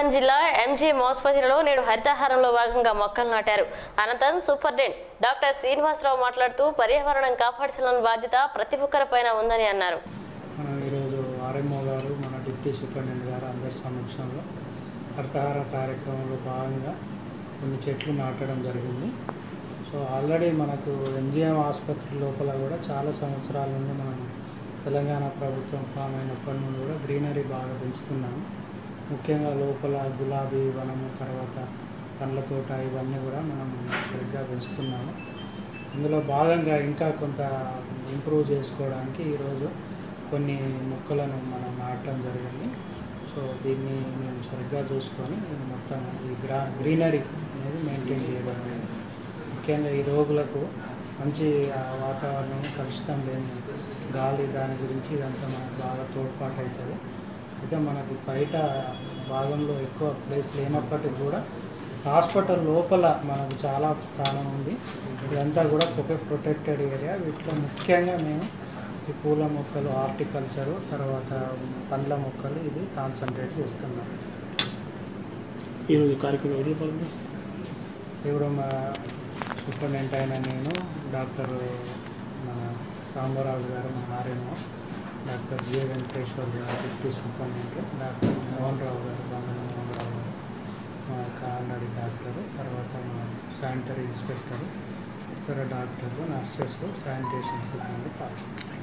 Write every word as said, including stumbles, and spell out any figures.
ఖమ్మం జిల్లా ఎంజీఎం ఆసుపత్రిలో నేడు హరితహారంలో భాగంగా మొక్కలు నాటారు. అనంతరం సూపరింటెండెంట్ డాక్టర్ శ్రీనివాసరావు మాట్లాడుతూ పర్యావరణం కాపాడాల్సిన బాధ్యత ప్రతి ఒక్కరిపైన ఉందని అన్నారు. ఈరోజు ఆర్ఎంఓ గారు మన డిప్యూటీ సూపరింటెండెంట్ గారు అందరి సమక్షంలో హరితహార కార్యక్రమంలో భాగంగా కొన్ని చెట్లు నాటడం జరిగింది. సో ఆల్రెడీ మనకు ఎంజీఎం ఆసుపత్రి లోపల కూడా చాలా సంవత్సరాల నుండి మనం తెలంగాణ ప్రభుత్వం ఫామ్ అయినప్పటి నుండి కూడా గ్రీనరీ బాగా పెంచుతున్నాము. ముఖ్యంగా లోపల గులాబీ వనము, తర్వాత పండ్ల తోట ఇవన్నీ కూడా మనం సరిగ్గా పెంచుతున్నాము. ఇందులో భాగంగా ఇంకా కొంత ఇంప్రూవ్ చేసుకోవడానికి ఈరోజు కొన్ని మొక్కలను మనం నాటడం జరిగింది. సో దీన్ని మేము సరిగ్గా చూసుకొని మొత్తం ఈ గ్రా గ్రీనరీ అనేది మెయింటైన్ చేయడం అనేది ముఖ్యంగా ఈ రోగులకు మంచి వాతావరణం, కలుషితం లేని గాలి, దాని గురించి ఇదంతా మనకు బాగా తోడ్పాటు అవుతుంది. అయితే మనకు బయట భాగంలో ఎక్కువ ప్లేస్ లేనప్పటికీ కూడా హాస్పిటల్ లోపల మనకు చాలా స్థానం ఉంది. ఇదంతా కూడా ప్రొటెక్టెడ్ ఏరియా. వీటిలో ముఖ్యంగా మేము ఈ పూల మొక్కలు, హార్టికల్చరు, తర్వాత పండ్ల మొక్కలు ఇది కాన్సన్ట్రేట్ చేస్తున్నాం. ఈరోజు కార్యక్రమం ఇప్పుడు మా సూపరింటెండెంట్ అయిన నేను, డాక్టర్ మన సాంబరాజు గారు మన ఆర్ఎంఓ, డాక్టర్ జే వెంకటేశ్వర్ గారు deputy superintendent, doctor Mohan Rao గారు బంగారు మోహన్ రావు గారు మా కాలనరీ డాక్టరు, తర్వాత మా శానిటరీ ఇన్స్పెక్టరు, ఇతర డాక్టర్లు, నర్సెస్, శానిటేషన్ సిబ్బంది పాల్గొన్నారు.